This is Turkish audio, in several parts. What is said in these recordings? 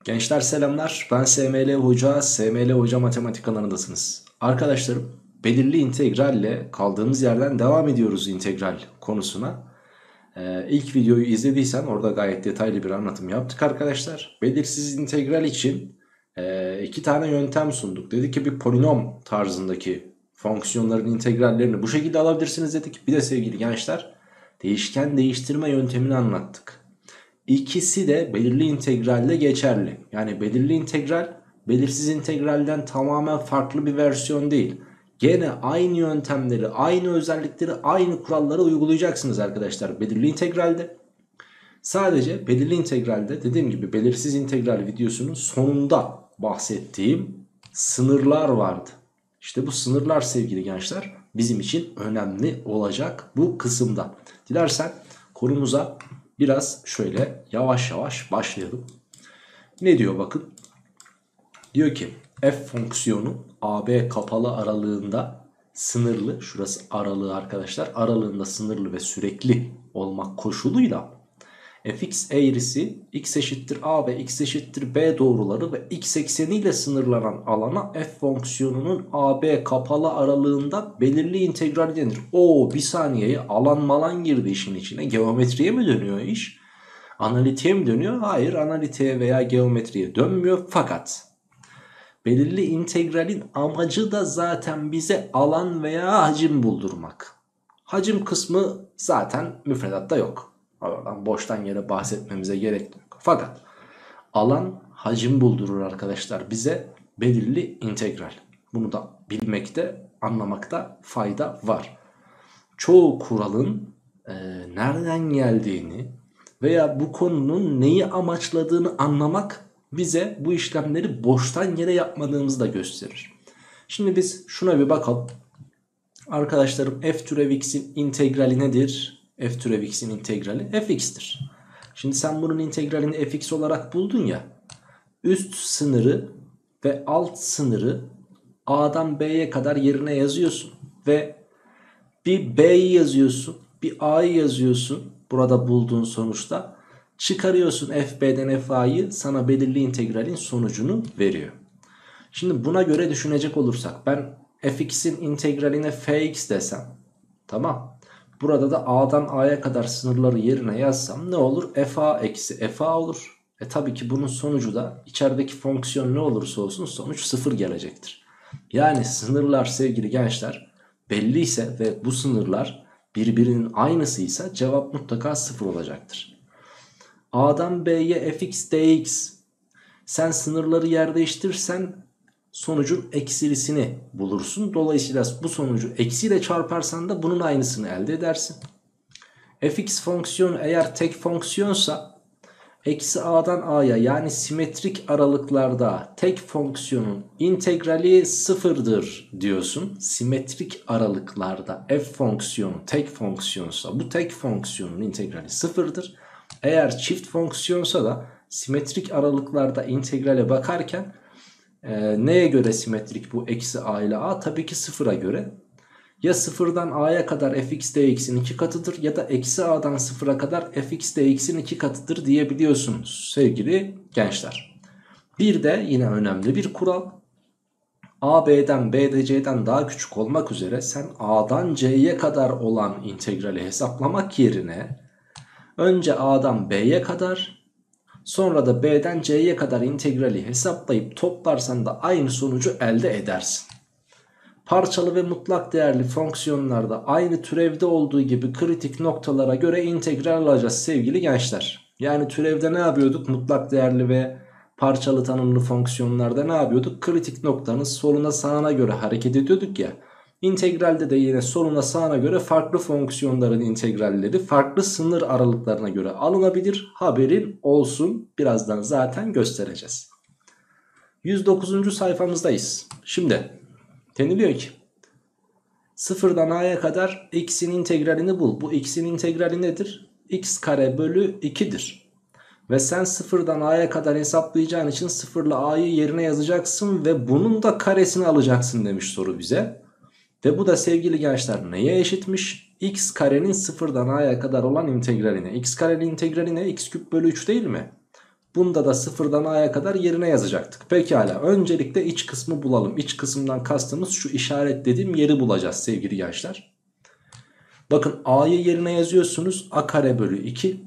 Gençler selamlar. Ben SML Hoca. SML Hoca Matematik kanalındasınız. Arkadaşlarım, belirli integralle kaldığımız yerden devam ediyoruz integral konusuna. İlk videoyu izlediysen orada gayet detaylı bir anlatım yaptık arkadaşlar. Belirsiz integral için iki tane yöntem sunduk. Dedik ki bir polinom tarzındaki fonksiyonların integrallerini bu şekilde alabilirsiniz dedik. Bir de sevgili gençler, değişken değiştirme yöntemini anlattık. İkisi de belirli integralle geçerli. Yani belirli integral belirsiz integralden tamamen farklı bir versiyon değil. Gene aynı yöntemleri, aynı özellikleri, aynı kuralları uygulayacaksınız arkadaşlar belirli integralde. Sadece belirli integralde dediğim gibi belirsiz integral videosunun sonunda bahsettiğim sınırlar vardı. İşte bu sınırlar sevgili gençler bizim için önemli olacak bu kısımda. Dilersen konumuza biraz şöyle yavaş yavaş başlayalım. Ne diyor bakın. Diyor ki f fonksiyonu AB kapalı aralığında sınırlı, şurası aralığı arkadaşlar, aralığında sınırlı ve sürekli olmak koşuluyla fx eğrisi x eşittir a ve x eşittir b doğruları ve x ekseniyle sınırlanan alana f fonksiyonunun AB kapalı aralığında belirli integral denir. Bir saniyeye alan malan girdi işin içine. Geometriye mi dönüyor iş? Analitiğe mi dönüyor? Hayır, analitiğe veya geometriye dönmüyor. Fakat belirli integralin amacı da zaten bize alan veya hacim buldurmak. Hacim kısmı zaten müfredatta yok. Oradan boştan yere bahsetmemize gerek yok. Fakat alan hacim buldurur arkadaşlar bize belirli integral. Bunu da bilmekte, anlamakta fayda var. Çoğu kuralın nereden geldiğini veya bu konunun neyi amaçladığını anlamak bize bu işlemleri boştan yere yapmadığımızı da gösterir. Şimdi biz şuna bir bakalım. Arkadaşlarım f türev x'in integrali nedir? F türev x'in integrali fx'tir. Şimdi sen bunun integralini fx olarak buldun ya. Üst sınırı ve alt sınırı a'dan b'ye kadar yerine yazıyorsun. Ve bir b'yi yazıyorsun, bir a'yı yazıyorsun. Burada bulduğun sonuçta çıkarıyorsun fb'den fa'yı, sana belirli integralin sonucunu veriyor. Şimdi buna göre düşünecek olursak ben fx'in integraline fx desem, tamam. Burada da a'dan a'ya kadar sınırları yerine yazsam ne olur? Fa eksi fa olur. Tabii ki bunun sonucu da içerideki fonksiyon ne olursa olsun sonuç 0 gelecektir. Yani sınırlar sevgili gençler belliyse ve bu sınırlar birbirinin aynısıysa cevap mutlaka 0 olacaktır. A'dan B'ye fx dx, sen sınırları yer değiştirirsen sonucun eksilisini bulursun. Dolayısıyla bu sonucu eksiyle çarparsan da bunun aynısını elde edersin. Fx fonksiyonu eğer tek fonksiyonsa eksi a'dan a'ya yani simetrik aralıklarda tek fonksiyonun integrali sıfırdır diyorsun. Simetrik aralıklarda f fonksiyonu tek fonksiyonsa bu tek fonksiyonun integrali sıfırdır. Eğer çift fonksiyonsa da simetrik aralıklarda integrale bakarken neye göre simetrik bu eksi a ile a? Tabii ki sıfıra göre. Ya sıfırdan a'ya kadar fx dx'in 2 katıdır ya da eksi a'dan sıfıra kadar fx dx'in 2 katıdır diyebiliyorsunuz sevgili gençler. Bir de yine önemli bir kural. A B'den B de C'den daha küçük olmak üzere sen A'dan C'ye kadar olan integrali hesaplamak yerine önce A'dan B'ye kadar sonra da B'den C'ye kadar integrali hesaplayıp toplarsan da aynı sonucu elde edersin. Parçalı ve mutlak değerli fonksiyonlarda aynı türevde olduğu gibi kritik noktalara göre integral alacağız sevgili gençler. Yani türevde ne yapıyorduk? Mutlak değerli ve parçalı tanımlı fonksiyonlarda ne yapıyorduk? Kritik noktanın soluna sağına göre hareket ediyorduk ya. İntegralde de yine soluna sağına göre farklı fonksiyonların integralleri farklı sınır aralıklarına göre alınabilir. Haberin olsun, birazdan zaten göstereceğiz. 109. sayfamızdayız. Şimdi deniliyor ki sıfırdan a'ya kadar x'in integralini bul. Bu x'in integrali nedir? X kare bölü 2'dir. Ve sen sıfırdan a'ya kadar hesaplayacağın için sıfırla a'yı yerine yazacaksın ve bunun da karesini alacaksın demiş soru bize. Ve bu da sevgili gençler neye eşitmiş? X karenin sıfırdan a'ya kadar olan integraline. X karenin integrali ne? X küp bölü 3 değil mi? Bunda da sıfırdan a'ya kadar yerine yazacaktık. Pekala, öncelikle iç kısmı bulalım. İç kısımdan kastımız şu işaretlediğim yeri bulacağız sevgili gençler. Bakın a'yı yerine yazıyorsunuz, a kare bölü 2.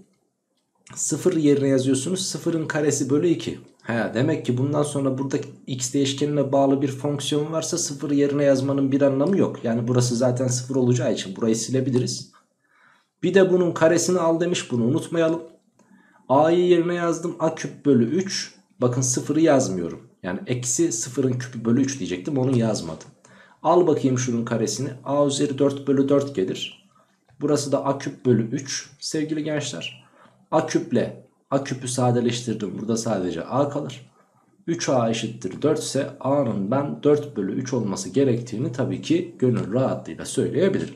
0 yerine yazıyorsunuz, 0'ın karesi bölü 2. Demek ki bundan sonra burada x değişkenine bağlı bir fonksiyon varsa 0 yerine yazmanın bir anlamı yok. Yani burası zaten 0 olacağı için burayı silebiliriz. Bir de bunun karesini al demiş, bunu unutmayalım. A'yı yerine yazdım, a küp bölü 3. Bakın 0'ı yazmıyorum. Yani eksi 0'ın küpü bölü 3 diyecektim, onu yazmadım. Al bakayım şunun karesini, a üzeri 4 bölü 4 gelir. Burası da a küp bölü 3 sevgili gençler. A küple a küpü sadeleştirdim, burada sadece a kalır. 3a eşittir 4 ise a'nın ben 4 bölü 3 olması gerektiğini tabii ki gönül rahatlığıyla söyleyebilirim.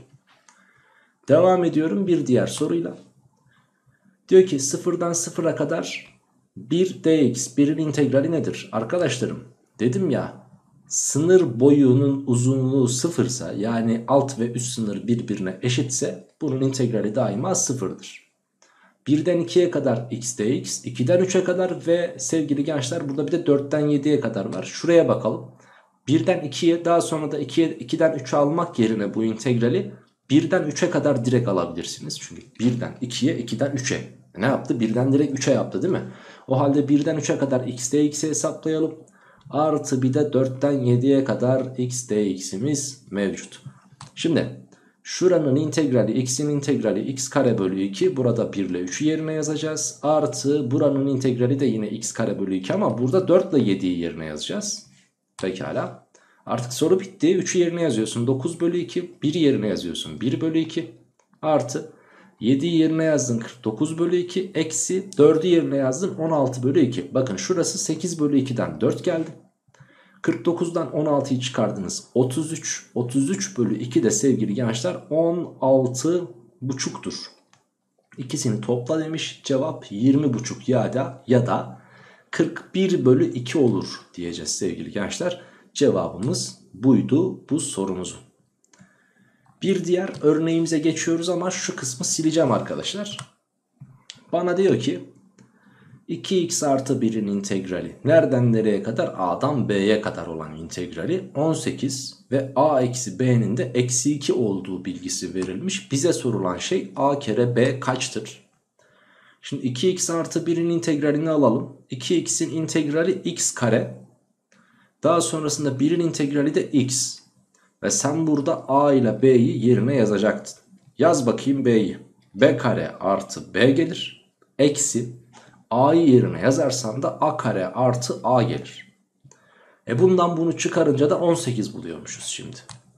Devam ediyorum bir diğer soruyla. Diyor ki 0'dan 0'a kadar 1 dx, 1'in integrali nedir? Arkadaşlarım dedim ya, sınır boyunun uzunluğu 0 ise, yani alt ve üst sınır birbirine eşitse bunun integrali daima 0'dır. 1'den 2'ye kadar x dx, 2'den 3'e kadar ve sevgili gençler burada bir de 4'ten 7'ye kadar var. Şuraya bakalım. 1'den 2'ye, daha sonra da 2'den 3'e almak yerine bu integrali 1'den 3'e kadar direkt alabilirsiniz. Çünkü 1'den 2'ye, 2'den 3'e. Ne yaptı? 1'den direkt 3'e yaptı değil mi? O halde 1'den 3'e kadar x dx'i hesaplayalım. Artı bir de 4'ten 7'ye kadar x dx'imiz mevcut. Şimdi şuranın integrali, x'in integrali x kare bölü 2. Burada 1 ile 3'ü yerine yazacağız. Artı buranın integrali de yine x kare bölü 2 ama burada 4 ile 7'yi yerine yazacağız. Pekala. Artık soru bitti. 3'ü yerine yazıyorsun, 9 bölü 2. 1'i yerine yazıyorsun, 1 bölü 2. Artı 7'yi yerine yazdın, 49 bölü 2. Eksi 4'ü yerine yazdın, 16 bölü 2. Bakın şurası 8 bölü 2'den 4 geldi. 49'dan 16'yı çıkardınız, 33. 33 bölü 2 de sevgili gençler 16 buçuktur. İkisini topla demiş, cevap 20 buçuk ya da 41 bölü 2 olur diyeceğiz sevgili gençler. Cevabımız buydu bu sorumuzun. Bir diğer örneğimize geçiyoruz ama şu kısmı sileceğim arkadaşlar. Bana diyor ki 2x artı 1'in integrali nereden nereye kadar? A'dan B'ye kadar olan integrali 18 ve a eksi B'nin de eksi 2 olduğu bilgisi verilmiş. Bize sorulan şey a kere B kaçtır? Şimdi 2x artı 1'in integralini alalım. 2x'in integrali x kare. Daha sonrasında 1'in integrali de x. Ve sen burada a ile b'yi yerine yazacaktın. Yaz bakayım b'yi. B kare artı b gelir. Eksi a'yı yerine yazarsan da a kare artı a gelir. Bundan bunu çıkarınca da 18 buluyormuşuz şimdi.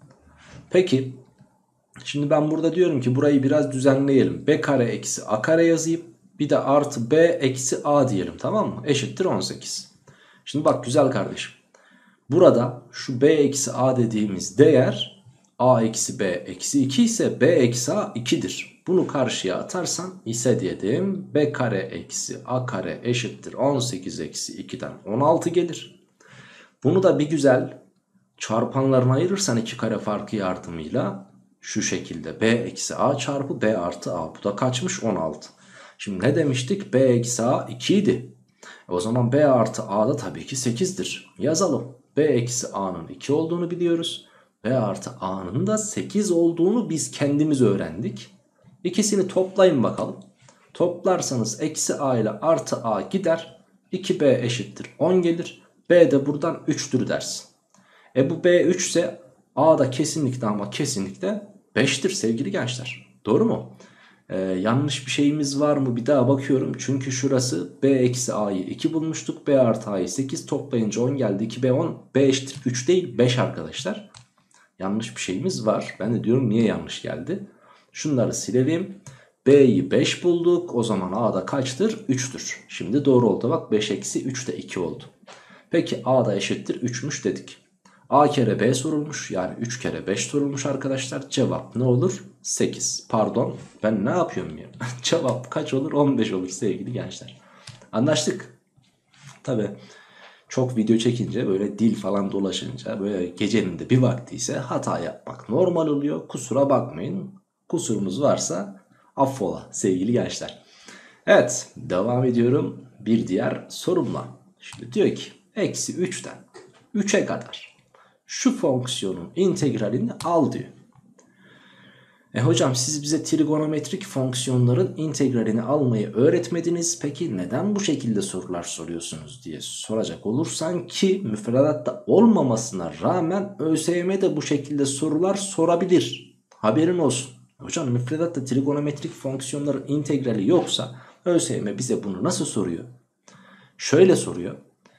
Peki şimdi ben burada diyorum ki burayı biraz düzenleyelim. B kare eksi a kare yazayım. Bir de artı b eksi a diyelim, tamam mı? Eşittir 18. Şimdi bak güzel kardeşim. Burada şu b eksi a dediğimiz değer a eksi b eksi 2 ise b eksi a 2'dir. Bunu karşıya atarsan ise dedim b kare eksi a kare eşittir 18 eksi 2'den 16 gelir. Bunu da bir güzel çarpanlarına ayırırsan iki kare farkı yardımıyla şu şekilde b eksi a çarpı b artı a, bu da kaçmış? 16. Şimdi ne demiştik? B eksi a 2 idi. O zaman b artı a da tabii ki 8'dir. Yazalım. B eksi a'nın 2 olduğunu biliyoruz. B artı a'nın da 8 olduğunu biz kendimiz öğrendik. İkisini toplayın bakalım. Toplarsanız eksi a ile artı a gider. 2b eşittir 10 gelir. B de buradan 3'tür dersin. Bu b 3 ise a da kesinlikle ama kesinlikle 5'tir sevgili gençler. Doğru mu? Yanlış bir şeyimiz var mı? Bir daha bakıyorum. Çünkü şurası b eksi a'yı 2 bulmuştuk. B artı a'yı 8 toplayınca 10 geldi. 2b 10. B eşittir 3 değil 5 arkadaşlar. Yanlış bir şeyimiz var. Ben de diyorum niye yanlış geldi? Şunları silelim. B'yi 5 bulduk. O zaman a da kaçtır? 3'tür. Şimdi doğru oldu. Bak 5 eksi 3 de 2 oldu. Peki a da eşittir 3'müş dedik. A kere B sorulmuş, yani 3 kere 5 sorulmuş arkadaşlar. Cevap ne olur? 8. Pardon, ben ne yapıyorum ya? Cevap kaç olur? 15 olur sevgili gençler. Anlaştık. Tabi çok video çekince, böyle dil falan dolaşınca, böyle gecenin de bir vakti ise hata yapmak normal oluyor. Kusura bakmayın. Kusurumuz varsa affola sevgili gençler. Evet, devam ediyorum. bir diğer sorumla. Şimdi diyor ki eksi 3'ten 3'e kadar şu fonksiyonun integralini al diyor. Hocam siz bize trigonometrik fonksiyonların integralini almayı öğretmediniz. Peki neden bu şekilde sorular soruyorsunuz diye soracak olursan, ki müfredatta olmamasına rağmen ÖSYM'de bu şekilde sorular sorabilir. Haberin olsun. Hocam müfredatta trigonometrik fonksiyonların integrali yoksa ÖSYM bize bunu nasıl soruyor? Şöyle soruyor.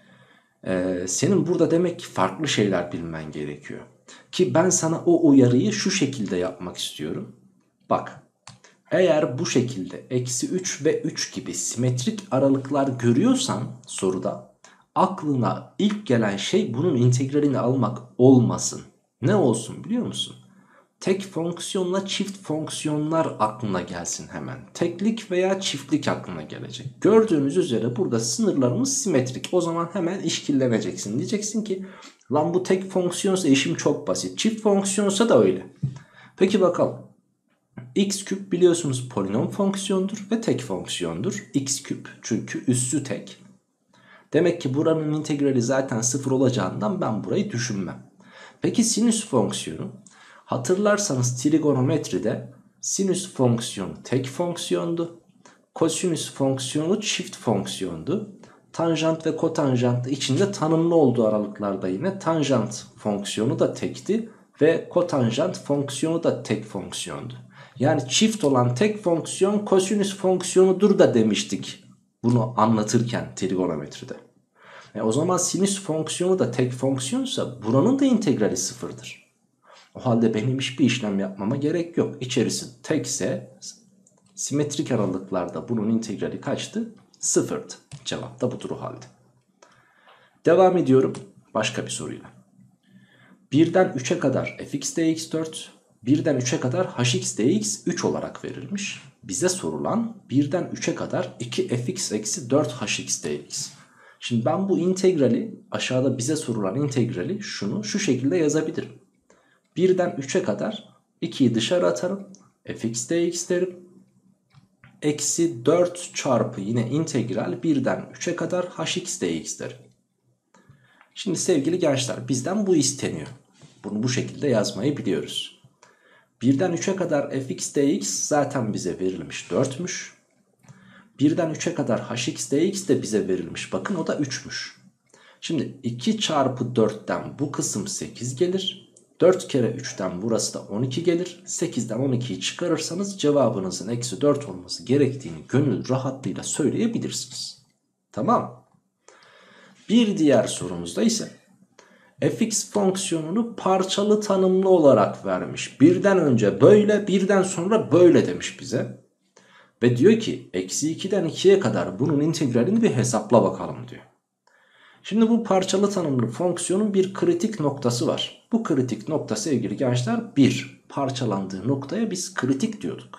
Senin burada demek ki farklı şeyler bilmen gerekiyor. Ki ben sana o uyarıyı şu şekilde yapmak istiyorum. Bak, eğer bu şekilde eksi 3 ve 3 gibi simetrik aralıklar görüyorsan soruda, aklına ilk gelen şey bunun integralini almak olmasın. Ne olsun biliyor musun? Tek fonksiyonla çift fonksiyonlar aklına gelsin hemen. Teklik veya çiftlik aklına gelecek. Gördüğünüz üzere burada sınırlarımız simetrik. O zaman hemen işkilleneceksin. Diyeceksin ki lan bu tek fonksiyonsa işim çok basit. Çift fonksiyonsa da öyle. Peki bakalım. X küp biliyorsunuz polinom fonksiyondur ve tek fonksiyondur. X küp çünkü üssü tek. Demek ki buranın integrali zaten 0 olacağından ben burayı düşünmem. Peki sinüs fonksiyonu? Hatırlarsanız trigonometride sinüs fonksiyonu tek fonksiyondu. Kosinüs fonksiyonu çift fonksiyondu. Tanjant ve kotanjant içinde tanımlı olduğu aralıklarda yine tanjant fonksiyonu da tekti ve kotanjant fonksiyonu da tek fonksiyondu. Yani çift olan tek fonksiyon kosinüs fonksiyonudur da demiştik bunu anlatırken trigonometride. O zaman sinüs fonksiyonu da tek fonksiyonsa buranın da integrali sıfırdır. O halde benim hiçbir işlem yapmama gerek yok. İçerisi tekse simetrik aralıklarda bunun integrali kaçtı? Sıfırdı. Cevap da budur o halde. Devam ediyorum başka bir soruyla. 1'den 3'e kadar fx dx 4, 1'den 3'e kadar hx dx 3 olarak verilmiş. Bize sorulan 1'den 3'e kadar 2 fx eksi 4 hx dx. Şimdi ben bu integrali, aşağıda bize sorulan integrali şu şekilde yazabilirim. 1'den 3'e kadar 2'yi dışarı atarım. Fx dx derim. Eksi 4 çarpı yine integral 1'den 3'e kadar hx dx derim. Şimdi sevgili gençler, bizden bu isteniyor. Bunu bu şekilde yazmayı biliyoruz. 1'den 3'e kadar fx dx zaten bize verilmiş 4'müş. 1'den 3'e kadar hx dx de bize verilmiş. Bakın o da 3'müş. Şimdi 2 çarpı 4'ten bu kısım 8 gelir. 4 kere 3'ten burası da 12 gelir. 8'den 12'yi çıkarırsanız cevabınızın eksi 4 olması gerektiğini gönül rahatlığıyla söyleyebilirsiniz. Tamam. Bir diğer sorumuzda ise fx fonksiyonunu parçalı tanımlı olarak vermiş. Birden önce böyle, birden sonra böyle demiş bize. Ve diyor ki eksi 2'den 2'ye kadar bunun integralini bir hesapla bakalım diyor. Şimdi bu parçalı tanımlı fonksiyonun bir kritik noktası var. Bu kritik nokta sevgili gençler 1. Parçalandığı noktaya biz kritik diyorduk.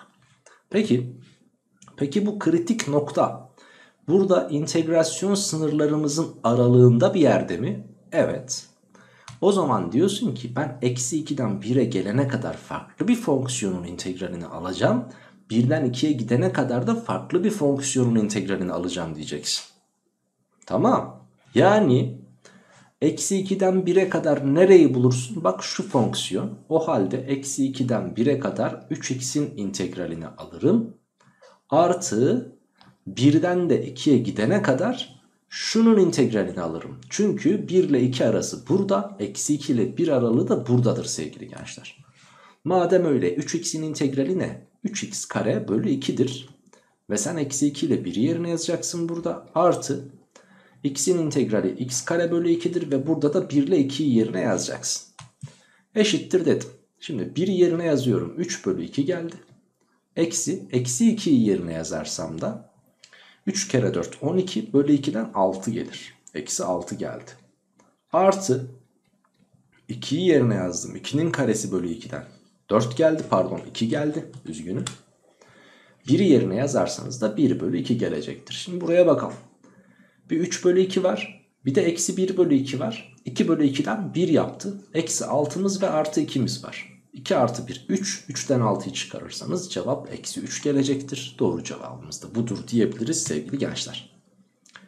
Peki bu kritik nokta burada integrasyon sınırlarımızın aralığında bir yerde mi? Evet. O zaman diyorsun ki ben eksi 2'den 1'e gelene kadar farklı bir fonksiyonun integralini alacağım. 1'den 2'ye gidene kadar da farklı bir fonksiyonun integralini alacağım diyeceksin. Tamam. Yani eksi 2'den 1'e kadar nereyi bulursun? Bak şu fonksiyon. O halde eksi 2'den 1'e kadar 3x'in integralini alırım. Artı 1'den de 2'ye gidene kadar şunun integralini alırım. Çünkü 1 ile 2 arası burada. Eksi 2 ile 1 aralığı da buradadır sevgili gençler. Madem öyle 3x'in integrali ne? 3x kare bölü 2'dir. Ve sen eksi 2 ile 1'i yerine yazacaksın burada. Artı x'in integrali x kare bölü 2'dir ve burada da 1 ile 2'yi yerine yazacaksın. Eşittir dedim. Şimdi 1'i yerine yazıyorum. 3 bölü 2 geldi. Eksi 2'yi yerine yazarsam da 3 kere 4 12 bölü 2'den 6 gelir. Eksi 6 geldi. Artı 2'yi yerine yazdım. 2'nin karesi bölü 2'den 4 geldi, pardon 2 geldi, üzgünüm. 1'i yerine yazarsanız da 1 bölü 2 gelecektir. Şimdi buraya bakalım. Bir 3 bölü 2 var. Bir de eksi 1 bölü 2 var. 2 bölü 2'den 1 yaptı. Eksi 6'mız ve artı 2'miz var. 2 artı 1 3. 3'ten 6'yı çıkarırsanız cevap eksi 3 gelecektir. Doğru cevabımız da budur diyebiliriz sevgili gençler.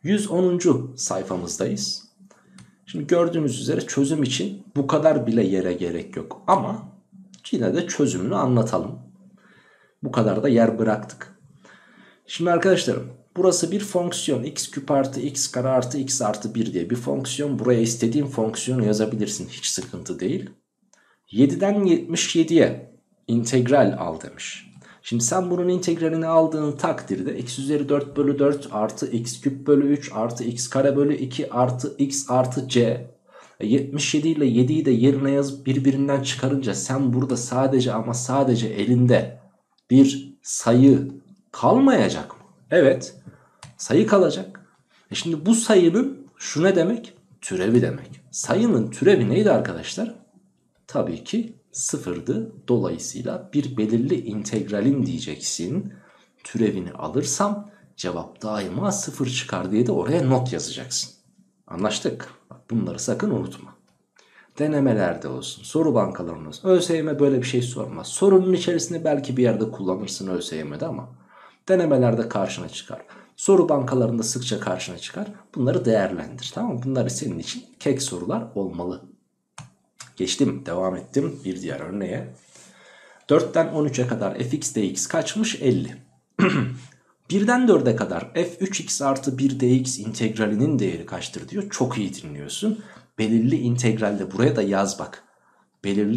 110. sayfamızdayız. Şimdi gördüğünüz üzere çözüm için bu kadar bile yere gerek yok. Ama yine de çözümünü anlatalım. Bu kadar da yer bıraktık. Şimdi arkadaşlarım, burası bir fonksiyon. X küp artı x kare artı x artı 1 diye bir fonksiyon. Buraya istediğin fonksiyonu yazabilirsin. Hiç sıkıntı değil. 7'den 77'ye integral al demiş. Şimdi sen bunun integralini aldığın takdirde x üzeri 4 bölü 4 artı x küp bölü 3 artı x kare bölü 2 artı x artı c. 77 ile 7'yi de yerine yazıp birbirinden çıkarınca sen burada sadece ama sadece elinde bir sayı kalmayacak mı? Evet, sayı kalacak. Şimdi bu sayının şu ne demek? Türevi demek. Sayının türevi neydi arkadaşlar? Tabii ki sıfırdı. Dolayısıyla bir belirli integralin diyeceksin. Türevini alırsam cevap daima sıfır çıkar diye de oraya not yazacaksın. Anlaştık. Bak, bunları sakın unutma. Denemelerde olsun, soru bankalarında olsun. ÖSYM böyle bir şey sormaz. Sorunun içerisinde belki bir yerde kullanırsın ÖSYM'de ama denemelerde karşına çıkar. Soru bankalarında sıkça karşına çıkar. Bunları değerlendir. Tamam mı? Bunlar senin için kek sorular olmalı. Geçtim, devam ettim bir diğer örneğe. 4'ten 13'e kadar fx dx kaçmış? 50. 1'den 4'e kadar f3x artı 1 dx integralinin değeri kaçtır diyor. Çok iyi dinliyorsun. Belirli integralde, buraya da yaz bak. Belirli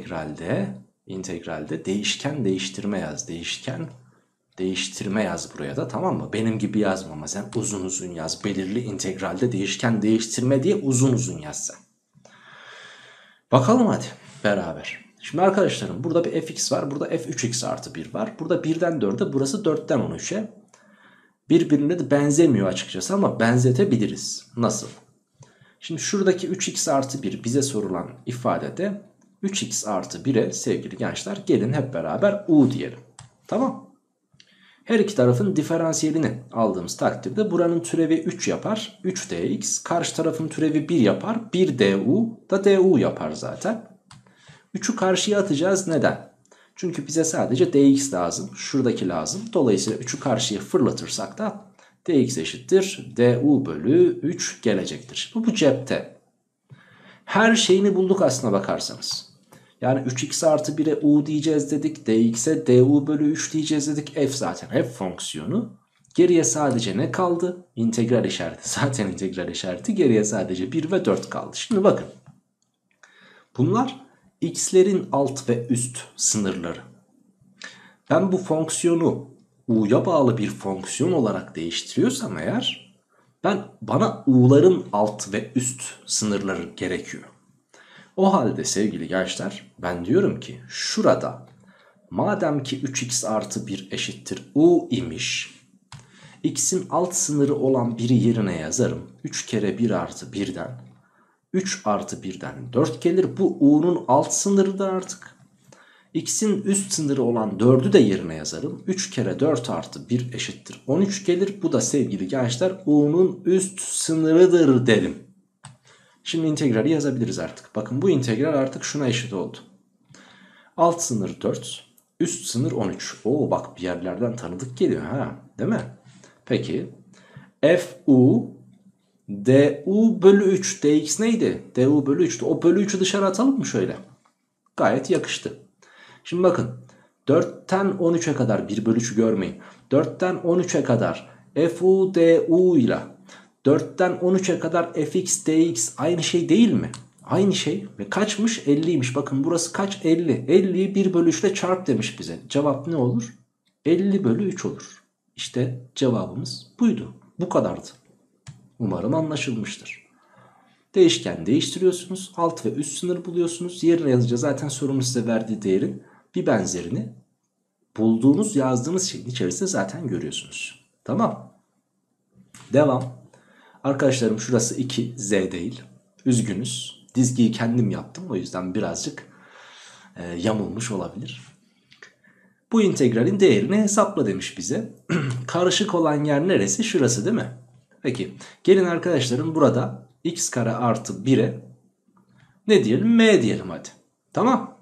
integralde değişken değiştirme yaz. Değişken değiştirme yaz buraya da, tamam mı? Benim gibi yazma ama sen uzun uzun yaz. Belirli integralde değişken değiştirme diye uzun uzun yaz sen. Bakalım hadi beraber. Şimdi arkadaşlarım, burada bir fx var. Burada f3x artı 1 var. Burada 1'den 4'e, burası 4'ten 13'e. Birbirine de benzemiyor açıkçası ama benzetebiliriz. Nasıl? Şimdi şuradaki 3x artı 1 bize sorulan ifadede 3x artı 1'e sevgili gençler gelin hep beraber u diyelim. Tamam. Her iki tarafın diferansiyelini aldığımız takdirde buranın türevi 3 yapar. 3 dx. Karşı tarafın türevi 1 yapar. 1 du da du yapar zaten. 3'ü karşıya atacağız. Neden? Çünkü bize sadece dx lazım. Şuradaki lazım. Dolayısıyla 3'ü karşıya fırlatırsak da dx eşittir du bölü 3 gelecektir. Şimdi bu cepte. Her şeyini bulduk aslına bakarsanız. Yani 3x artı 1'e u diyeceğiz dedik. Dx'e du bölü 3 diyeceğiz dedik. F zaten f fonksiyonu. Geriye sadece ne kaldı? İntegral işareti. Zaten integral işareti. Geriye sadece 1 ve 4 kaldı. Şimdi bakın. Bunlar x'lerin alt ve üst sınırları. Ben bu fonksiyonu u'ya bağlı bir fonksiyon olarak değiştiriyorsam eğer, bana u'ların alt ve üst sınırları gerekiyor. O halde sevgili gençler, ben diyorum ki şurada madem ki 3x artı 1 eşittir u imiş, x'in alt sınırı olan 1'i yerine yazarım. 3 kere 1 artı 1'den 3 artı 1'den 4 gelir. Bu u'nun alt sınırıdır artık. X'in üst sınırı olan 4'ü de yerine yazarım. 3 kere 4 artı 1 eşittir 13 gelir. Bu da sevgili gençler u'nun üst sınırıdır derim. Şimdi integrali yazabiliriz artık. Bakın bu integral artık şuna eşit oldu. Alt sınır 4, üst sınır 13. Oo bak, bir yerlerden tanıdık geliyor ha, değil mi? Peki fu du bölü 3 dx neydi? Du bölü 3'tü. O bölü 3'ü dışarı atalım mı şöyle? Gayet yakıştı. Şimdi bakın 4'ten 13'e kadar, 1 bölü 3'ü görmeyin. 4'ten 13'e kadar fu du ile 4'ten 13'e kadar fx dx aynı şey değil mi? Aynı şey ve kaçmış? 50'ymiş. Bakın burası kaç? 50. 50'yi 1 bölü 3 ile çarp demiş bize. Cevap ne olur? 50 bölü 3 olur. İşte cevabımız buydu. Bu kadardı. Umarım anlaşılmıştır. Değişken değiştiriyorsunuz. Alt ve üst sınır buluyorsunuz. Yerine yazınca zaten sorunun size verdiği değerin bir benzerini bulduğunuz, yazdığınız şeyin içerisinde zaten görüyorsunuz. Tamam. Devam. Arkadaşlarım şurası 2 z değil. Üzgünüz. Dizgiyi kendim yaptım. O yüzden birazcık yamulmuş olabilir. Bu integralin değerini hesapla demiş bize. Karışık olan yer neresi? Şurası değil mi? Peki gelin arkadaşlarım burada x kare artı 1'e ne diyelim? M diyelim hadi. Tamam.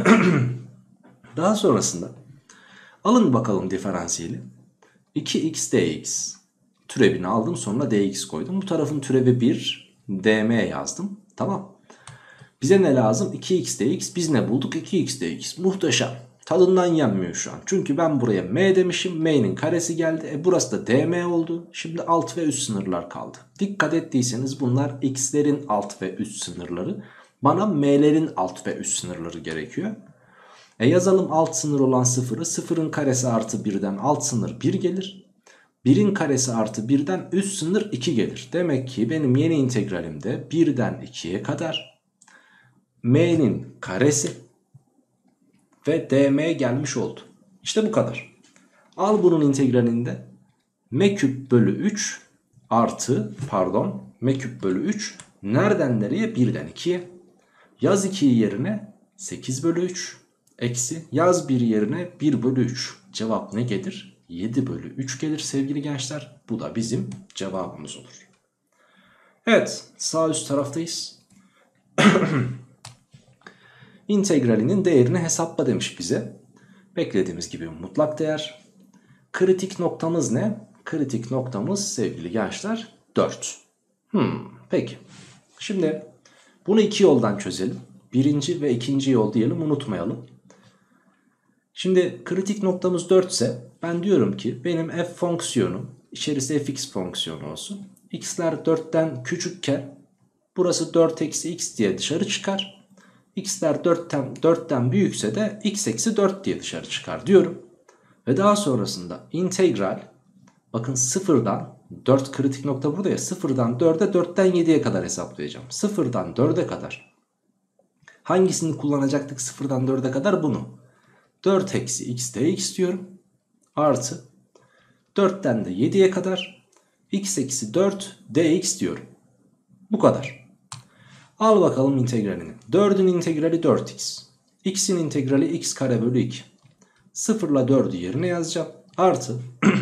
Daha sonrasında alın bakalım diferansiyeli. 2x dx Türevini aldım, sonra dx koydum. Bu tarafın türevi 1, dm yazdım. Tamam. Bize ne lazım? 2x dx. Biz ne bulduk? 2x dx. Muhteşem. Tadından yenmiyor şu an. Çünkü ben buraya m demişim. M'nin karesi geldi. Burası da dm oldu. Şimdi alt ve üst sınırlar kaldı. Dikkat ettiyseniz bunlar x'lerin alt ve üst sınırları. Bana m'lerin alt ve üst sınırları gerekiyor. Yazalım alt sınır olan 0'ı. 0'ın karesi artı 1'den alt sınır 1 gelir. 1'in karesi artı 1'den üst sınır 2 gelir. Demek ki benim yeni integralimde 1'den 2'ye kadar m'nin karesi ve dm gelmiş oldu. İşte bu kadar. Al bunun integralinde m küp bölü 3 artı m küp bölü 3 nereden nereye? 1'den 2'ye. Yaz 2'yi yerine 8 bölü 3 eksi yaz 1 yerine 1 bölü 3. Cevap ne gelir? 7 bölü 3 gelir sevgili gençler. Bu da bizim cevabımız olur. Evet, sağ üst taraftayız. İntegralinin değerini hesapla demiş bize. Beklediğimiz gibi mutlak değer. Kritik noktamız ne? Kritik noktamız sevgili gençler 4. Peki. Şimdi bunu iki yoldan çözelim. Birinci ve ikinci yol diyelim, unutmayalım. Şimdi kritik noktamız 4 ise ben diyorum ki benim f fonksiyonum içerisi fx fonksiyonu olsun. X'ler 4'ten küçükken burası 4 eksi x diye dışarı çıkar. X'ler 4'ten büyükse de x eksi 4 diye dışarı çıkar diyorum. Ve daha sonrasında integral, bakın 0'dan 4 kritik nokta burada ya, 0'dan 4'e 4'ten 7'ye kadar hesaplayacağım. 0'dan 4'e kadar hangisini kullanacaktık? 0'dan 4'e kadar bunu. 4 eksi x dx diyorum. Artı 4'ten de 7'ye kadar x eksi 4 dx diyorum. Bu kadar. Al bakalım integralini. 4'ün integrali 4x. X'in integrali x kare bölü 2. 0 ile 4'ü yerine yazacağım. Artı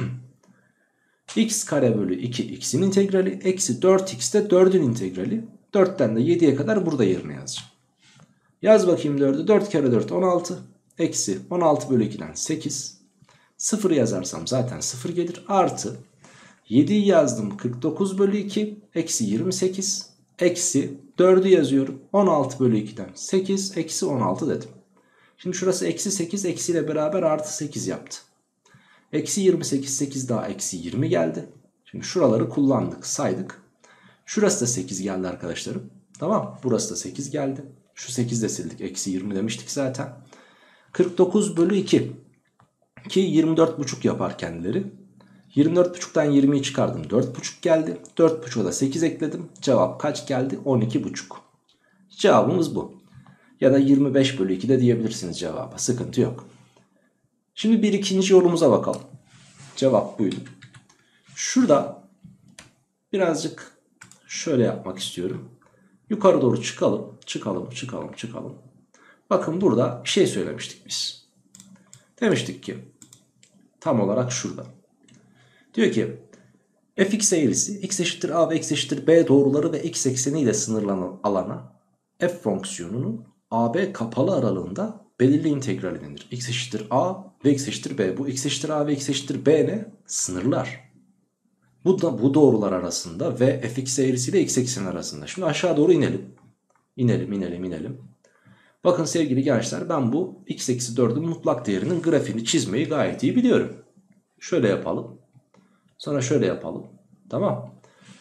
x kare bölü 2 x'in integrali. Eksi 4x de 4'ün integrali. 4'ten de 7'ye kadar burada yerine yazacağım. Yaz bakayım 4'ü. 4 kere 4 16. Eksi 16 bölü 2'den 8. 0 yazarsam zaten 0 gelir. Artı 7'yi yazdım 49 bölü 2. Eksi 28. Eksi 4'ü yazıyorum. 16 bölü 2'den 8. Eksi 16 dedim. Şimdi şurası eksi 8 eksiyle beraber artı 8 yaptı. Eksi 28, 8 daha eksi 20 geldi. Şimdi şuraları kullandık, saydık. Şurası da 8 geldi arkadaşlarım. Tamam, burası da 8 geldi. Şu 8 de sildik, eksi 20 demiştik zaten. 49 bölü 2 ki 24,5 yapar kendileri. 24,5'tan 20'yi çıkardım, 4,5 geldi. 4,5'a da 8 ekledim. Cevap kaç geldi? 12,5. Cevabımız bu. Ya da 25 bölü 2 de diyebilirsiniz cevaba. Sıkıntı yok. Şimdi bir ikinci yolumuza bakalım. Cevap buydu. Şurada birazcık şöyle yapmak istiyorum. Yukarı doğru çıkalım. Çıkalım. Bakın burada bir şey söylemiştik biz. Demiştik ki tam olarak şurada. Diyor ki fx eğrisi x eşittir a ve x eşittir b doğruları ve x ekseniyle sınırlanan alana f fonksiyonunun AB kapalı aralığında belirli integrali denir. X eşittir a ve x eşittir b. Bu x eşittir a ve x eşittir b ne? Sınırlar. Bu doğrular arasında ve fx eğrisiyle x ekseni arasında. Şimdi aşağı doğru inelim. İnelim. Bakın sevgili gençler, ben bu x eksi 4'ün mutlak değerinin grafiğini çizmeyi gayet iyi biliyorum. Şöyle yapalım. Sonra şöyle yapalım. Tamam.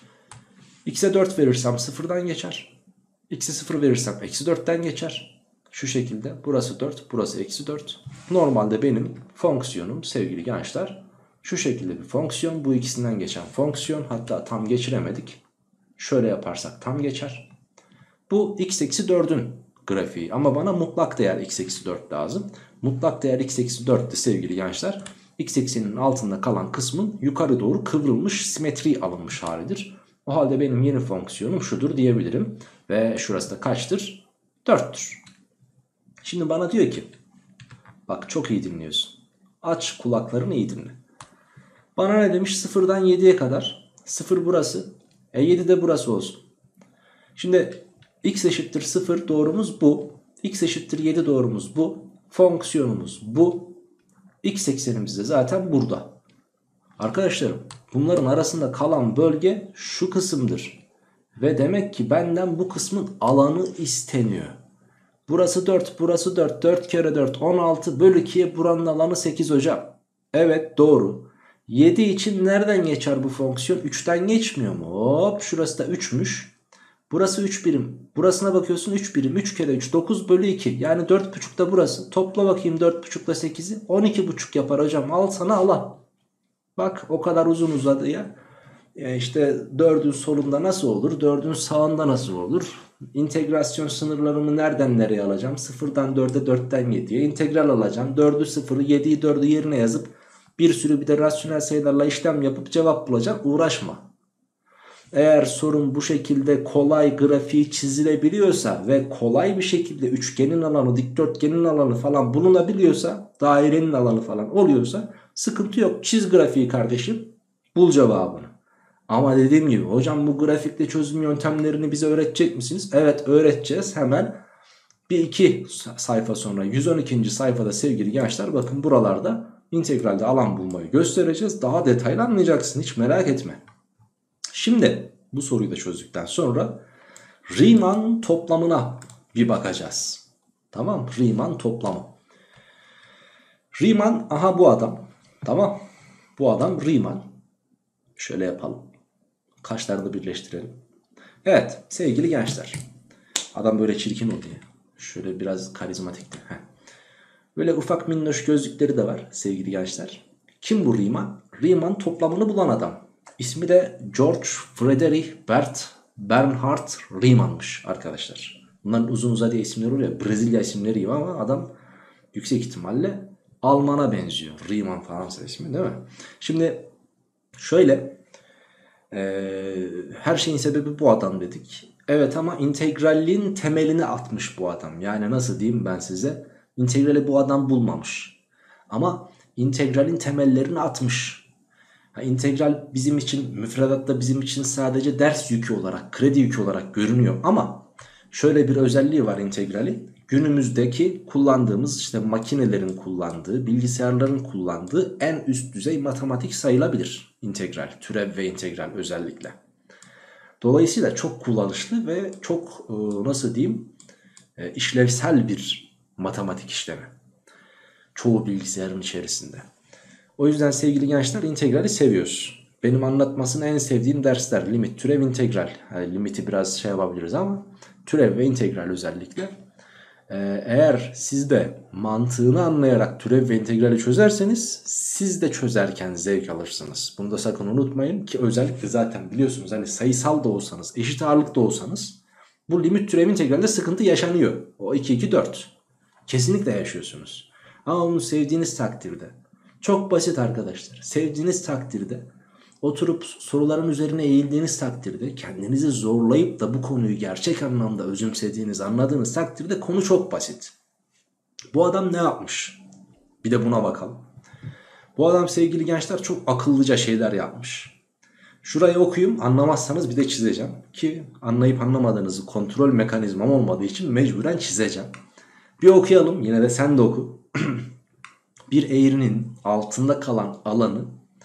X'e 4 verirsem 0'dan geçer. X'e 0 verirsem eksi 4'ten geçer. Şu şekilde. Burası 4, burası eksi 4. Normalde benim fonksiyonum sevgili gençler şu şekilde bir fonksiyon. Bu ikisinden geçen fonksiyon. Hatta tam geçiremedik. Şöyle yaparsak tam geçer. Bu x eksi 4'ün grafiği. Ama bana mutlak değer x eksi 4 lazım. Mutlak değer x eksi 4'tü sevgili gençler. X ekseninin altında kalan kısmın yukarı doğru kıvrılmış, simetri alınmış halidir. O halde benim yeni fonksiyonum şudur diyebilirim. Ve şurası da kaçtır? 4'tür. Şimdi bana diyor ki, bak çok iyi dinliyorsun. Aç kulaklarını, iyi dinle. Bana ne demiş? 0'dan 7'ye kadar. 0 burası. 7 de burası olsun. Şimdi x eşittir 0 doğrumuz bu. X eşittir 7 doğrumuz bu. Fonksiyonumuz bu. X eksenimiz de zaten burada. Arkadaşlarım bunların arasında kalan bölge şu kısımdır. Ve demek ki benden bu kısmın alanı isteniyor. Burası 4, burası 4. 4 kere 4 16 bölü 2'ye buranın alanı 8 hocam. Evet doğru. 7 için nereden geçer bu fonksiyon? 3'ten geçmiyor mu? Hop şurası da 3'müş. Burası 3 birim. Burasına bakıyorsun 3 birim. 3 kere 3 9 bölü 2. Yani 4,5 da burası. Topla bakayım 4,5 ile 8'i. 12,5 yapar hocam. Al sana alan. Bak o kadar uzun uzadı ya. İşte 4'ün solunda nasıl olur? 4'ün sağında nasıl olur? İntegrasyon sınırlarımı nereden nereye alacağım? 0'dan 4'e 4'ten 7'ye integral alacağım. 4'ü 0'ı 7'yi 4'ü yerine yazıp bir sürü bir de rasyonel sayılarla işlem yapıp cevap bulacak. Uğraşma. Eğer sorun bu şekilde kolay grafiği çizilebiliyorsa ve kolay bir şekilde üçgenin alanı, dikdörtgenin alanı falan bulunabiliyorsa, dairenin alanı falan oluyorsa sıkıntı yok. Çiz grafiği kardeşim, bul cevabını. Ama dediğim gibi hocam bu grafikte çözüm yöntemlerini bize öğretecek misiniz? Evet öğreteceğiz. Hemen bir iki sayfa sonra 112. sayfada sevgili gençler bakın buralarda integralde alan bulmayı göstereceğiz. Daha detaylı anlayacaksın, hiç merak etme. Şimdi bu soruyu da çözdükten sonra Riemann toplamına bir bakacağız. Tamam, Riemann toplamı. Riemann aha bu adam. Tamam, bu adam Riemann. Şöyle yapalım. Kaşlarını birleştirelim. Evet sevgili gençler. Adam böyle çirkin oluyor. Şöyle biraz karizmatikti. Böyle ufak minnoş gözlükleri de var sevgili gençler. Kim bu Riemann? Riemann toplamını bulan adam. İsmi de George Friedrich Bernhard Riemann'mış arkadaşlar. Bunların uzun uzadıya isimleri oluyor. Brezilya isimleri gibi ama adam yüksek ihtimalle Alman'a benziyor. Riemann Fransa ismi değil mi? Şimdi şöyle her şeyin sebebi bu adam dedik. Evet ama integralin temelini atmış bu adam. Yani nasıl diyeyim ben size? İntegrali bu adam bulmamış. Ama integralin temellerini atmış. İntegral bizim için müfredatta bizim için sadece ders yükü olarak, kredi yükü olarak görünüyor. Ama şöyle bir özelliği var integralin. Günümüzdeki kullandığımız işte makinelerin kullandığı, bilgisayarların kullandığı en üst düzey matematik sayılabilir integral, türev ve integral özellikle. Dolayısıyla çok kullanışlı ve çok nasıl diyeyim işlevsel bir matematik işlemi. Çoğu bilgisayarın içerisinde. O yüzden sevgili gençler integrali seviyoruz. Benim anlatmasını en sevdiğim dersler limit, türev, integral. Yani limiti biraz şey yapabiliriz ama türev ve integral özellikle. Eğer siz de mantığını anlayarak türev ve integrali çözerseniz siz de çözerken zevk alırsınız. Bunu da sakın unutmayın ki özellikle zaten biliyorsunuz hani sayısal da olsanız, eşit ağırlık da olsanız bu limit, türev, integralde sıkıntı yaşanıyor. O 2, 2, 4. Kesinlikle yaşıyorsunuz. Ama onu sevdiğiniz takdirde. Çok basit arkadaşlar. Sevdiğiniz takdirde, oturup soruların üzerine eğildiğiniz takdirde, kendinizi zorlayıp da bu konuyu gerçek anlamda özümsediğiniz, anladığınız takdirde konu çok basit. Bu adam ne yapmış? Bir de buna bakalım. Bu adam sevgili gençler çok akıllıca şeyler yapmış. Şurayı okuyayım, anlamazsanız bir de çizeceğim. Ki anlayıp anlamadığınızı kontrol mekanizmam olmadığı için mecburen çizeceğim. Bir okuyalım, yine de sen de oku. Bir eğrinin altında kalan alanı,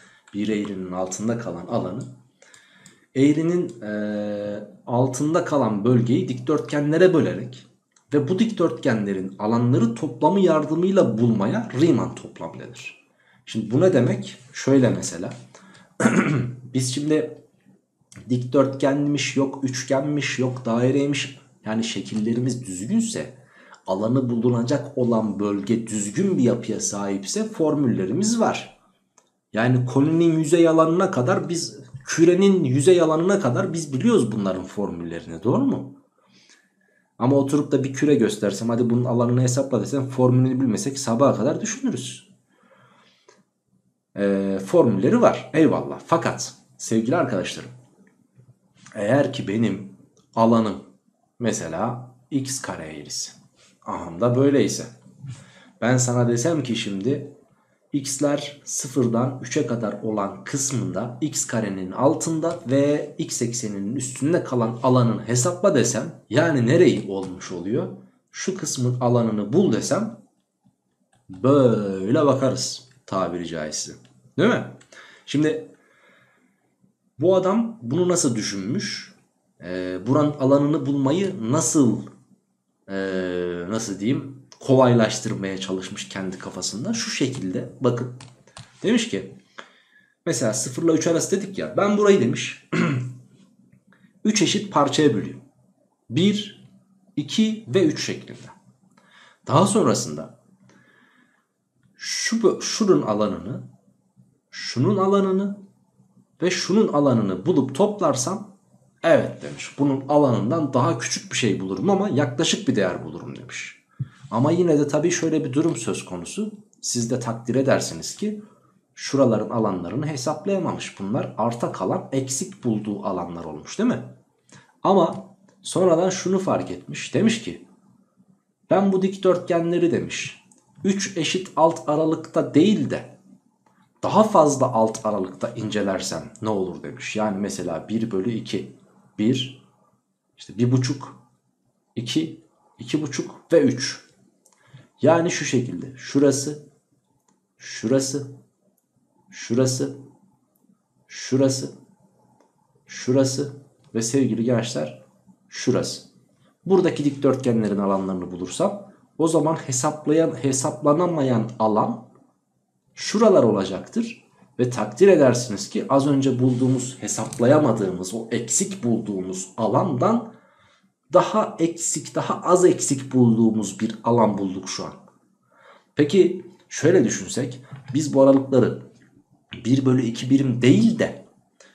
eğrinin altında kalan bölgeyi dikdörtgenlere bölerek ve bu dikdörtgenlerin alanları toplamı yardımıyla bulmaya Riemann toplam denir. Şimdi bu ne demek? Şöyle mesela biz şimdi dikdörtgenmiş, yok üçgenmiş, yok daireymiş, yani şekillerimiz düzgünse, alanı bulunacak olan bölge düzgün bir yapıya sahipse formüllerimiz var. Yani koninin yüzey alanına kadar biz, kürenin yüzey alanına kadar biz biliyoruz bunların formüllerini, doğru mu? Ama oturup da bir küre göstersem, hadi bunun alanını hesapla desem, formülünü bilmesek sabaha kadar düşünürüz. Formülleri var, eyvallah. Fakat sevgili arkadaşlarım, eğer ki benim alanım mesela x kare eğrisi, aham da böyleyse, ben sana desem ki şimdi x'ler 0'dan 3'e kadar olan kısmında x karenin altında ve x ekseninin üstünde kalan alanını hesapla desem, yani nereyi olmuş oluyor? Şu kısmın alanını bul desem böyle bakarız tabiri caizse, değil mi? Şimdi bu adam bunu nasıl düşünmüş? Buranın alanını bulmayı nasıl diyeyim, kolaylaştırmaya çalışmış kendi kafasında. Şu şekilde bakın, demiş ki mesela 0 ile 3 arası dedik ya, ben burayı demiş 3 eşit parçaya bölüyorum. 1, 2 ve 3 şeklinde. Daha sonrasında şunun alanını, şunun alanını ve şunun alanını bulup toplarsam, evet demiş, bunun alanından daha küçük bir şey bulurum ama yaklaşık bir değer bulurum demiş. Ama yine de tabii şöyle bir durum söz konusu. Siz de takdir edersiniz ki şuraların alanlarını hesaplayamamış. Bunlar arta kalan, eksik bulduğu alanlar olmuş değil mi? Ama sonradan şunu fark etmiş. Demiş ki ben bu dikdörtgenleri demiş 3 eşit alt aralıkta değil de daha fazla alt aralıkta incelersem ne olur demiş. Yani mesela 1 bölü 2, 1, işte 1,5, 2, 2,5 ve 3. Yani şu şekilde, şurası, şurası, şurası, şurası, şurası ve sevgili gençler şurası. Buradaki dikdörtgenlerin alanlarını bulursam o zaman hesaplanamayan alan şuralar olacaktır. Ve takdir edersiniz ki az önce bulduğumuz, hesaplayamadığımız, o eksik bulduğumuz alandan daha eksik, daha az eksik bulduğumuz bir alan bulduk şu an. Peki şöyle düşünsek, biz bu aralıkları 1 bölü 2 birim değil de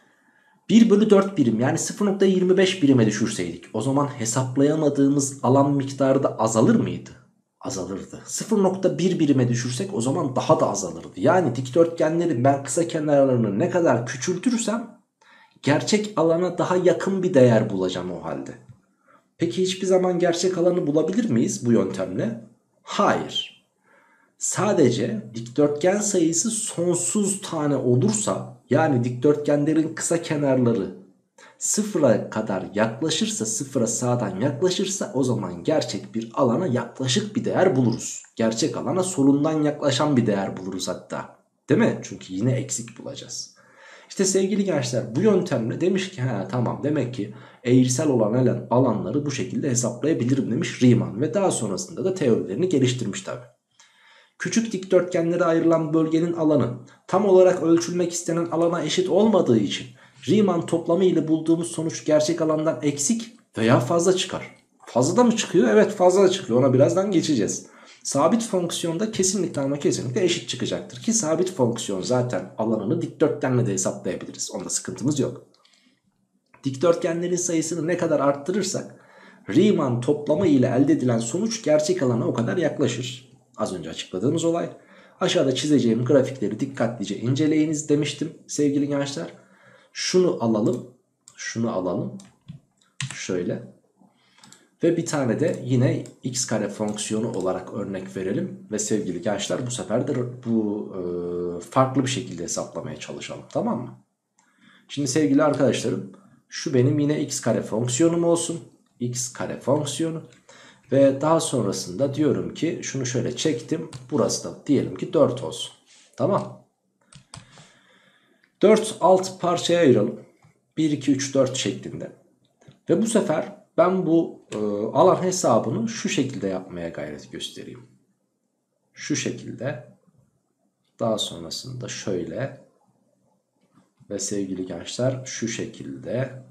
1 bölü 4 birim, yani 0,25 birime düşürseydik, o zaman hesaplayamadığımız alan miktarı da azalır mıydı? Azalırdı. 0,1 birime düşürsek o zaman daha da azalırdı. Yani dikdörtgenlerin ben kısa kenarlarını ne kadar küçültürsem gerçek alana daha yakın bir değer bulacağım o halde. Peki hiçbir zaman gerçek alanı bulabilir miyiz bu yöntemle? Hayır. Sadece dikdörtgen sayısı sonsuz tane olursa, yani dikdörtgenlerin kısa kenarları sıfıra kadar yaklaşırsa, sıfıra sağdan yaklaşırsa o zaman gerçek bir alana yaklaşık bir değer buluruz. Gerçek alana solundan yaklaşan bir değer buluruz hatta. Değil mi? Çünkü yine eksik bulacağız. İşte sevgili gençler, bu yöntemle demiş ki tamam, demek ki eğrisel olan alanları bu şekilde hesaplayabilirim demiş Riemann. Ve daha sonrasında da teorilerini geliştirmiş tabi. Küçük dikdörtgenlere ayrılan bölgenin alanı tam olarak ölçülmek istenen alana eşit olmadığı için Riemann toplamı ile bulduğumuz sonuç gerçek alandan eksik veya fazla çıkar. Fazla da mı çıkıyor? Evet, fazla da çıkıyor. Ona birazdan geçeceğiz. Sabit fonksiyonda kesinlikle ama kesinlikle eşit çıkacaktır. Ki sabit fonksiyon zaten alanını dikdörtgenle de hesaplayabiliriz. Onda sıkıntımız yok. Dikdörtgenlerin sayısını ne kadar arttırırsak Riemann toplamı ile elde edilen sonuç gerçek alana o kadar yaklaşır. Az önce açıkladığımız olay. Aşağıda çizeceğim grafikleri dikkatlice inceleyiniz demiştim sevgili gençler. Şunu alalım. Şunu alalım. Şöyle. Ve bir tane de yine x kare fonksiyonu olarak örnek verelim. Ve sevgili gençler bu sefer de bu farklı bir şekilde hesaplamaya çalışalım. Tamam mı? Şimdi sevgili arkadaşlarım, şu benim yine x kare fonksiyonum olsun. X kare fonksiyonu. Ve daha sonrasında diyorum ki şunu şöyle çektim. Burası da diyelim ki 4 olsun. Tamam. 4 alt parçaya ayıralım. 1, 2, 3, 4 şeklinde. Ve bu sefer ben bu alan hesabını şu şekilde yapmaya gayret göstereyim. Şu şekilde. Daha sonrasında şöyle. Ve sevgili gençler şu şekilde.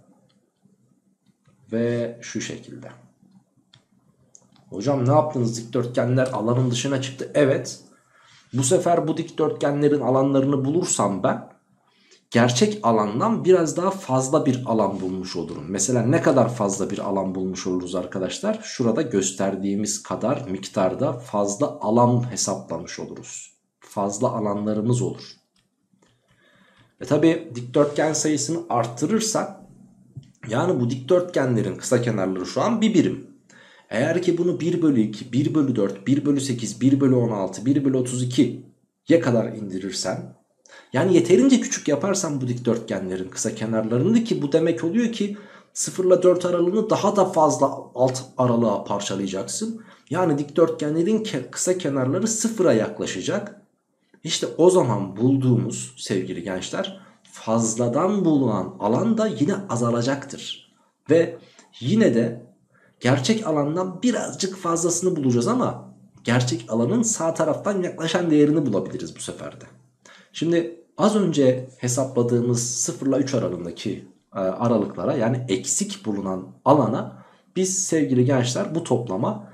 Ve şu şekilde. Hocam ne yaptınız? Dikdörtgenler alanın dışına çıktı. Evet. Bu sefer bu dikdörtgenlerin alanlarını bulursam ben gerçek alandan biraz daha fazla bir alan bulmuş olurum. Mesela ne kadar fazla bir alan bulmuş oluruz arkadaşlar? Şurada gösterdiğimiz kadar miktarda fazla alan hesaplamış oluruz. Fazla alanlarımız olur. Ve tabi dikdörtgen sayısını arttırırsak, yani bu dikdörtgenlerin kısa kenarları şu an bir birim. Eğer ki bunu 1 bölü 2, 1 bölü 4, 1 bölü 8, 1 bölü 16, 1 bölü 32'ye kadar indirirsen, yani yeterince küçük yaparsam bu dikdörtgenlerin kısa kenarlarını, ki bu demek oluyor ki 0 ile 4 aralığını daha da fazla alt aralığa parçalayacaksın. Yani dikdörtgenlerin kısa kenarları sıfıra yaklaşacak. İşte o zaman bulduğumuz sevgili gençler fazladan bulunan alan da yine azalacaktır. Ve yine de gerçek alandan birazcık fazlasını bulacağız ama gerçek alanın sağ taraftan yaklaşan değerini bulabiliriz bu sefer de. Şimdi az önce hesapladığımız 0 ile 3 aralığındaki aralıklara, yani eksik bulunan alana biz sevgili gençler bu toplama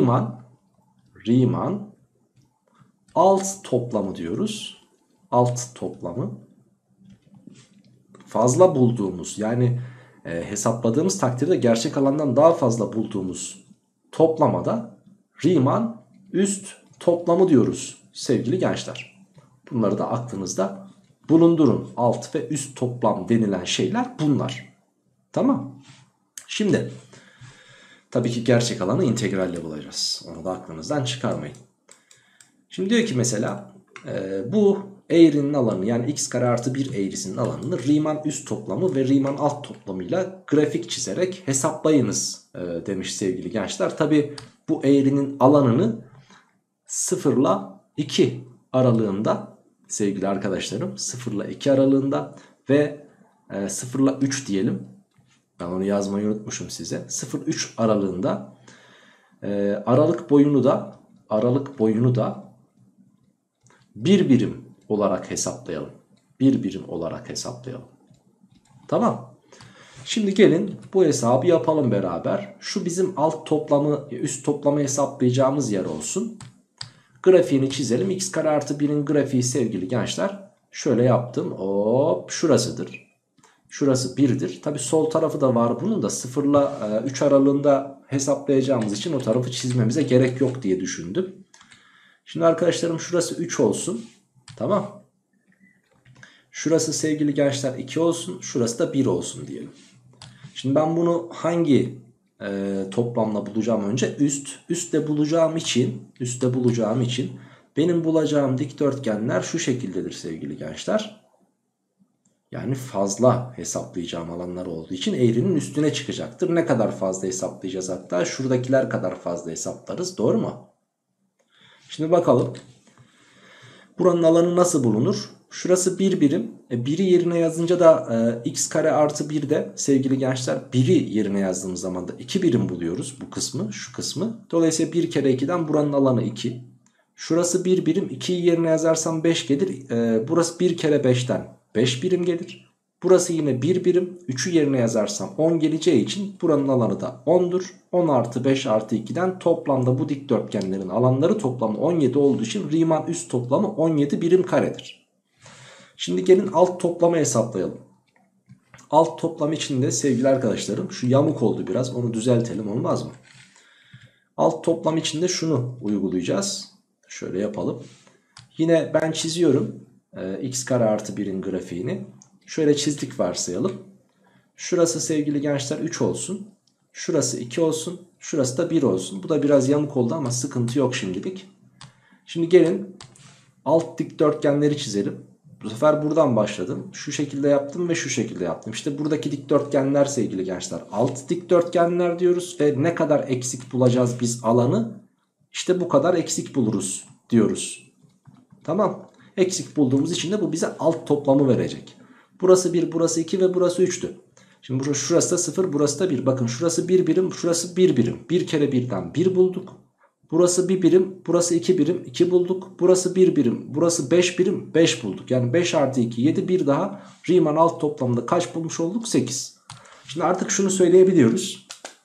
Riemann alt toplamı diyoruz. Alt toplamı. Fazla bulduğumuz, yani hesapladığımız takdirde gerçek alandan daha fazla bulduğumuz toplamada Riemann üst toplamı diyoruz sevgili gençler. Bunları da aklınızda bulundurun. Alt ve üst toplam denilen şeyler bunlar. Tamam. Şimdi tabii ki gerçek alanı integralle bulacağız. Onu da aklınızdan çıkarmayın. Şimdi diyor ki mesela bu eğrinin alanı, yani x kare artı 1 eğrisinin alanını Riemann üst toplamı ve Riemann alt toplamıyla grafik çizerek hesaplayınız demiş sevgili gençler. Tabii bu eğrinin alanını 0 ile 2 aralığında sevgili arkadaşlarım, 0 ile 2 aralığında ve 0 ile 3 diyelim. Ben onu yazmayı unutmuşum size. 0-3 aralığında aralık boyunu da bir birim olarak hesaplayalım. Bir birim olarak hesaplayalım. Tamam. Şimdi gelin bu hesabı yapalım beraber. Şu bizim alt toplamı, üst toplamı hesaplayacağımız yer olsun. Grafiğini çizelim. X kare artı 1'in grafiği sevgili gençler. Şöyle yaptım. Hop, şurasıdır. Şurası 1'dir. Tabi sol tarafı da var bunun da, 0 ile 3 aralığında hesaplayacağımız için o tarafı çizmemize gerek yok diye düşündüm. Şimdi arkadaşlarım şurası 3 olsun. Tamam. Şurası sevgili gençler 2 olsun. Şurası da 1 olsun diyelim. Şimdi ben bunu hangi toplamla bulacağım önce? Üstte bulacağım için benim bulacağım dikdörtgenler şu şekildedir sevgili gençler. Yani fazla hesaplayacağım alanlar olduğu için eğrinin üstüne çıkacaktır. Ne kadar fazla hesaplayacağız hatta? Şuradakiler kadar fazla hesaplarız. Doğru mu? Şimdi bakalım. Buranın alanı nasıl bulunur? Şurası 1 birim. 1'i yerine yazınca da x kare artı 1 de sevgili gençler 1'i yerine yazdığımız zaman da 2 birim buluyoruz bu kısmı, şu kısmı. Dolayısıyla 1 kere 2'den buranın alanı 2. Şurası 1 birim. 2'yi yerine yazarsam 5 gelir. Burası 1 kere 5'ten 5 birim gelir. Burası yine 1 birim. 3'ü yerine yazarsam 10 geleceği için buranın alanı da 10'dur. 10 artı 5 artı 2'den toplamda bu dikdörtgenlerin alanları toplamı 17 olduğu için Riemann üst toplamı 17 birim karedir. Şimdi gelin alt toplamı hesaplayalım. Alt toplam içinde sevgili arkadaşlarım, şu yamuk oldu biraz, onu düzeltelim, olmaz mı? Alt toplam içinde şunu uygulayacağız. Şöyle yapalım. Yine ben çiziyorum x kare artı 1'in grafiğini. Şöyle çizdik varsayalım. Şurası sevgili gençler 3 olsun. Şurası 2 olsun. Şurası da 1 olsun. Bu da biraz yamuk oldu ama sıkıntı yok şimdilik. Şimdi gelin alt dikdörtgenleri çizelim. Bu sefer buradan başladım. Şu şekilde yaptım ve şu şekilde yaptım. İşte buradaki dikdörtgenler sevgili gençler alt dikdörtgenler diyoruz. Ve ne kadar eksik bulacağız biz alanı? İşte bu kadar eksik buluruz diyoruz. Tamam. Eksik bulduğumuz için de bu bize alt toplamı verecek. Burası 1, burası 2 ve burası 3'tü. Şimdi şurası da 0, burası da 1. Bakın şurası 1 birim, şurası 1 birim. 1 kere 1'den 1 bulduk. Burası 1 birim, burası 2 birim, 2 bulduk. Burası 1 birim, burası 5 birim, 5 bulduk. Yani 5 artı 2, 7, bir daha Riemann alt toplamında kaç bulmuş olduk? 8. Şimdi artık şunu söyleyebiliyoruz.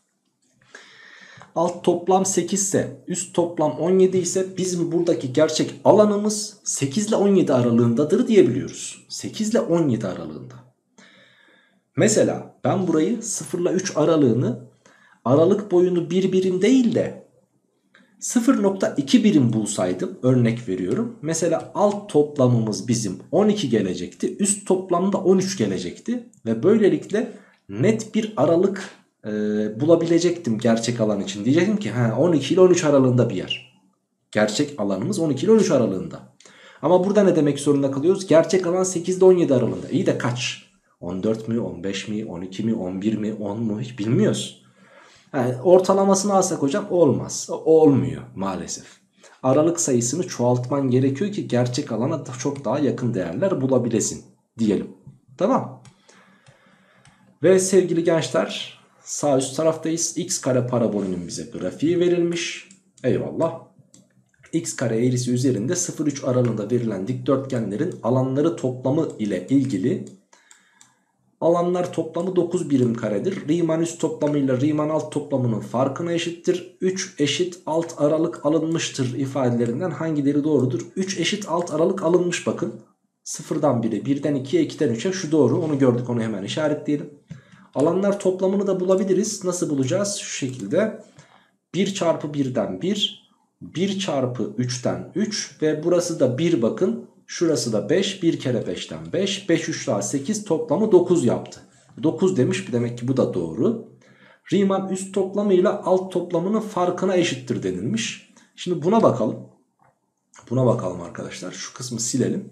Alt toplam 8 ise, üst toplam 17 ise bizim buradaki gerçek alanımız 8 ile 17 aralığındadır diyebiliyoruz. 8 ile 17 aralığında. Mesela ben burayı 0 ile 3 aralığını aralık boyunu 1 birim değil de 0,2 birim bulsaydım, örnek veriyorum. Mesela alt toplamımız bizim 12 gelecekti. Üst toplamda 13 gelecekti. Ve böylelikle net bir aralık bulabilecektim gerçek alan için. Diyecektim ki 12 ile 13 aralığında bir yer. Gerçek alanımız 12 ile 13 aralığında. Ama burada ne demek zorunda kalıyoruz? Gerçek alan 8 ile 17 aralığında. İyi de kaç? 14 mi, 15 mi, 12 mi, 11 mi, 10 mu hiç bilmiyoruz. Yani ortalamasını alsak hocam olmaz. Olmuyor maalesef. aralık sayısını çoğaltman gerekiyor ki gerçek alana çok daha yakın değerler bulabilesin diyelim. Tamam. Ve sevgili gençler, sağ üst taraftayız. X kare parabolünün bize grafiği verilmiş. Eyvallah. X kare eğrisi üzerinde 0,3 aralığında verilen dikdörtgenlerin alanları toplamı ile ilgili alanlar toplamı 9 birim karedir. Riemann üst toplamıyla Riemann alt toplamının farkına eşittir. 3 eşit alt aralık alınmıştır ifadelerinden hangileri doğrudur? 3 eşit alt aralık alınmış bakın. 0'dan 1'e, 1'den 2'ye, 2'den 3'e, şu doğru, onu gördük, onu hemen işaretleyelim. Alanlar toplamını da bulabiliriz. Nasıl bulacağız? Şu şekilde 1 çarpı 1'den 1, 1 çarpı 3'ten 3 ve burası da 1 bakın. Şurası da 5, 1 kere 5'ten 5, 5 3 daha 8, toplamı 9 yaptı. 9 demiş, demek ki bu da doğru. Riemann üst toplamıyla alt toplamının farkına eşittir denilmiş. Şimdi buna bakalım. Buna bakalım arkadaşlar. Şu kısmı silelim.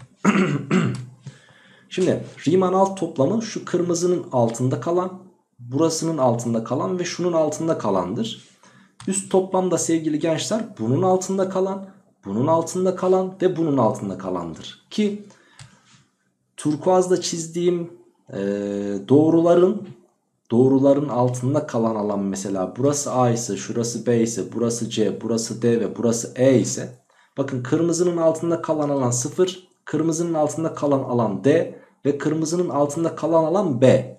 Şimdi Riemann alt toplamı şu kırmızının altında kalan, burasının altında kalan ve şunun altında kalandır. Üst toplam da sevgili gençler bunun altında kalan, bunun altında kalan ve bunun altında kalandır. Ki turkuazla çizdiğim doğruların altında kalan alan, mesela burası A ise, şurası B ise, burası C, burası D ve burası E ise, bakın kırmızının altında kalan alan 0, kırmızının altında kalan alan D ve kırmızının altında kalan alan B.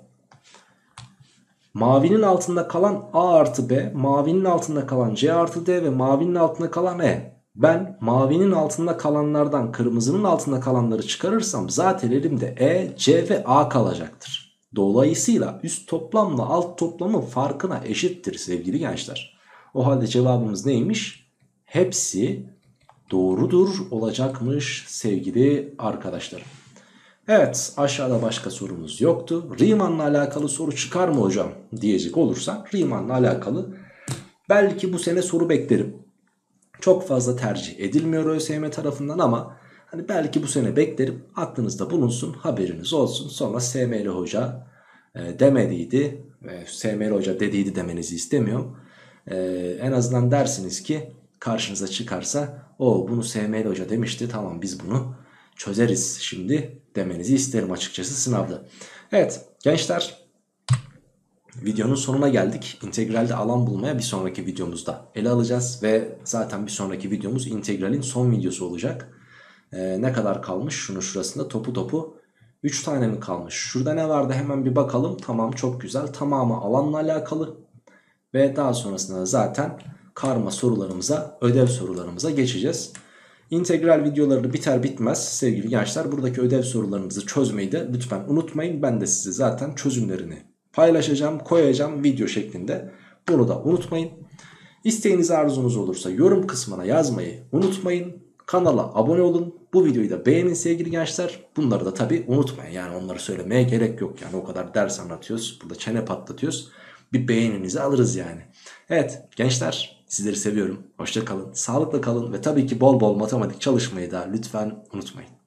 Mavinin altında kalan A artı B, mavinin altında kalan C artı D ve mavinin altında kalan E. Ben mavinin altında kalanlardan kırmızının altında kalanları çıkarırsam zaten elimde E, C ve A kalacaktır. Dolayısıyla üst toplamla alt toplamın farkına eşittir sevgili gençler. O halde cevabımız neymiş? Hepsi doğrudur olacakmış sevgili arkadaşlarım. Evet, aşağıda başka sorumuz yoktu. Riemann'la alakalı soru çıkar mı hocam diyecek olursak, Riemann'la alakalı belki bu sene soru beklerim. Çok fazla tercih edilmiyor ÖSYM tarafından ama hani belki bu sene beklerim. Aklınızda bulunsun, haberiniz olsun. Sonra SML Hoca demediydi ve SML Hoca dediydi demenizi istemiyorum. En azından dersiniz ki karşınıza çıkarsa o bunu SML Hoca demişti, tamam biz bunu çözeriz şimdi demenizi isterim açıkçası sınavda. Evet gençler, videonun sonuna geldik. İntegralde alan bulmaya bir sonraki videomuzda ele alacağız ve zaten bir sonraki videomuz integralin son videosu olacak. Ne kadar kalmış? Şunun şurasında topu 3 tane mi kalmış? Şurada ne vardı hemen bir bakalım. Tamam, çok güzel, tamamı alanla alakalı ve daha sonrasında zaten karma sorularımıza, ödev sorularımıza geçeceğiz. İntegral videoları biter bitmez sevgili gençler buradaki ödev sorularınızı çözmeyi de lütfen unutmayın. Ben de size zaten çözümlerini paylaşacağım, koyacağım video şeklinde. Bunu da unutmayın. İsteğiniz, arzunuz olursa yorum kısmına yazmayı unutmayın. Kanala abone olun. Bu videoyu da beğenin sevgili gençler. Bunları da tabi unutmayın. Yani onları söylemeye gerek yok. Yani o kadar ders anlatıyoruz. Burada çene patlatıyoruz. Bir beğeninizi alırız yani. Evet gençler, sizleri seviyorum. Hoşça kalın, sağlıkla kalın ve tabii ki bol bol matematik çalışmayı da lütfen unutmayın.